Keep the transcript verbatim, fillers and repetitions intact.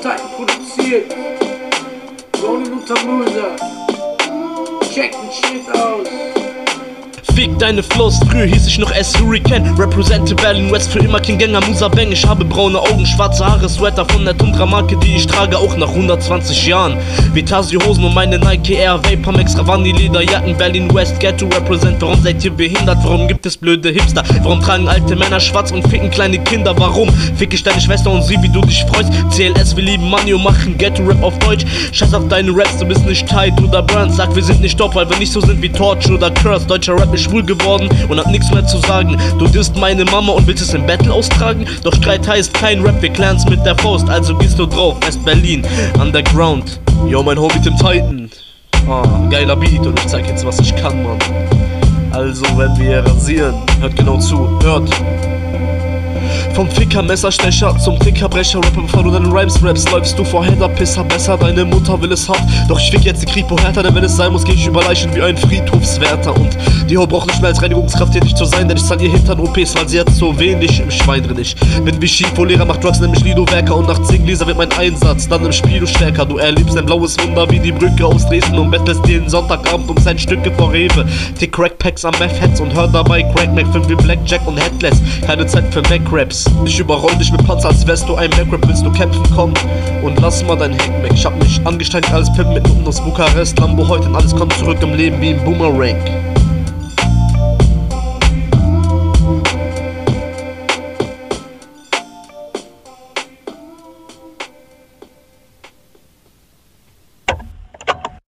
Titan produziert. Ronin und Tamusa. Check den Shit aus. Fick deine Flows, früher hieß ich noch S Hurricane. Represente Berlin West, für immer King Gänger, Musa Bang. Ich habe braune Augen, schwarze Haare, Sweater von der Tundra-Marke, die ich trage, auch nach hundertzwanzig Jahren. Vitasio-Hosen und meine Nike Air, Vapormax, Ravani, Lederjacken, Berlin West, Ghetto Represent. Warum seid ihr behindert? Warum gibt es blöde Hipster? Warum tragen alte Männer schwarz und ficken kleine Kinder? Warum fick ich deine Schwester und sieh, wie du dich freust? C L S, wir lieben Money und machen Ghetto-Rap auf Deutsch. Scheiß auf deine Raps, du bist nicht tight oder Burns. Sag, wir sind nicht top, weil wir nicht so sind wie Torch oder Curse. Deutscher Rap ist schwul geworden und hab nichts mehr zu sagen. Du disst meine Mama und willst es im Battle austragen? Doch Streit heißt kein Rap, wir klären's mit der Faust. Also gehst du drauf, West-Berlin, Underground. Yo, mein Homie Tim Titan. Ah, geiler Beat und ich zeig jetzt, was ich kann, Mann. Also, wenn wir rasieren, hört genau zu, hört. Vom Ficker, Messerstecher zum Tickerbrecher, Rapper, bevor du deine Rhymes rappst, läufst du vor Header, Pisser, besser, deine Mutter will es hart. Doch ich fick jetzt die Kripo härter, denn wenn es sein muss, geh ich über Leichen wie ein Friedhofswärter. Und die Ho braucht nicht mehr als Reinigungskraft tätig zu sein, denn ich zahl ihr Hintern O Ps, weil sie hat so wenig im Schwein drin. Ich bin wie Schifo, Lehrer macht Drugs, nämlich Lido-Werker, und nach zehn Gläser wird mein Einsatz dann im Spiel du stärker. Du erlebst ein blaues Wunder wie die Brücke aus Dresden und bettelst jeden Sonntagabend um sein Stücke vor Rewe. Tick Crackpacks am Meth-Heads und hör dabei Crack Mac, Film wie Blackjack und Headless. Keine Zeit für Mac-Raps. Ich überroll dich mit Panzer, als wärst du ein Mac-Rap, willst du kämpfen, komm und lass mal dein Hack Mac. Ich hab mich angestrengt, alles Pimpen mit Nutten aus Bukarest, Lambo heute und alles kommt zurück im Leben wie ein Boomerang.